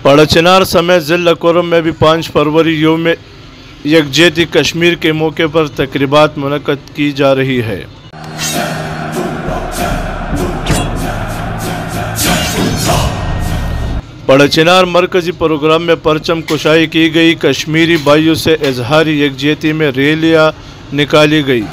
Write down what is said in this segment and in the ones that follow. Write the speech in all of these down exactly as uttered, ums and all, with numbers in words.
पड़ा चिनार समेत ज़िला कोरम में भी पाँच फरवरी यौम यकजहती कश्मीर के मौके पर तकरीबात मुनक्कद की जा रही है। पड़ा चिनार मरकजी प्रोग्राम में परचम कुशाई की गई। कश्मीरी भाइयों से इजहारी यकजहती में रैलियां निकाली गई।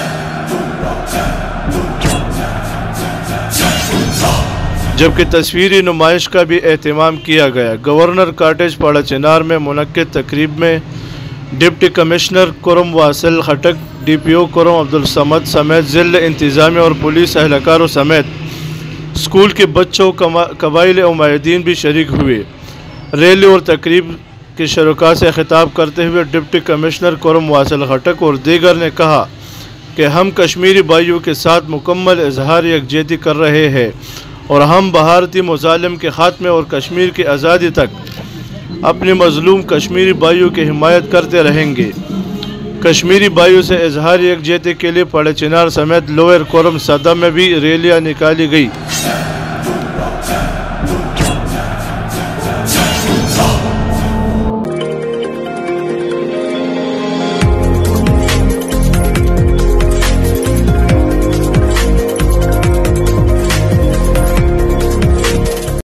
जबकि तस्वीरी नुमाइश का भी एहतमाम किया गया। गवर्नर कॉटेज पड़ा चिनार में मुनक्किद तकरीब में deputy commissioner Kurram Wasil Khattak, D P O Kurram Abdul Samad समेत ज़िला इंतज़ामिया और पुलिस एहलकारों समेत स्कूल के बच्चों, कबाइल उम्मीदीन भी शरीक हुए। रैली और तकरीब के शरका से खिताब करते हुए डिप्टी कमिश्नर कोरम वासिल खटक और दीगर ने कहा कि हम कश्मीरी भाइयों के साथ मुकम्मल इजहार यकजहती कर रहे हैं और हम भारतीय मुजालिम के खात्मे और कश्मीर की आज़ादी तक अपने मजलूम कश्मीरी भाइयों की हिमायत करते रहेंगे। कश्मीरी भाइयों से इजहार यकजहती के लिए पड़ा चिनार समेत लोअर कोरम सदा में भी रैलियां निकाली गई।